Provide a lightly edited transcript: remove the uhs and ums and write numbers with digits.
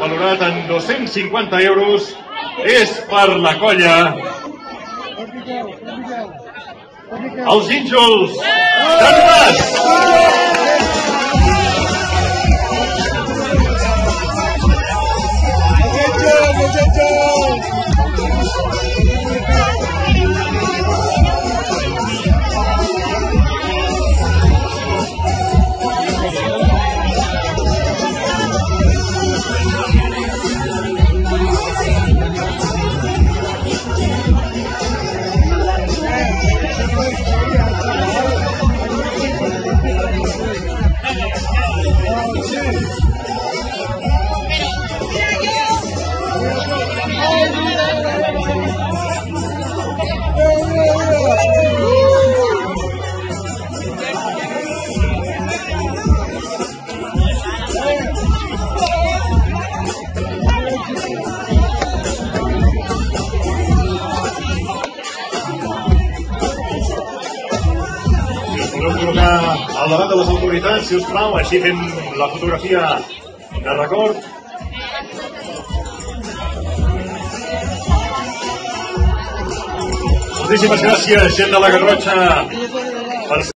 valorat en 250 euros, és per la colla Els Ínjols d'en Mas. Podem col·locar al davant de les autoritats, si us plau, així fem la fotografia de record. Moltíssimes gràcies, gent de la Garrotxa, per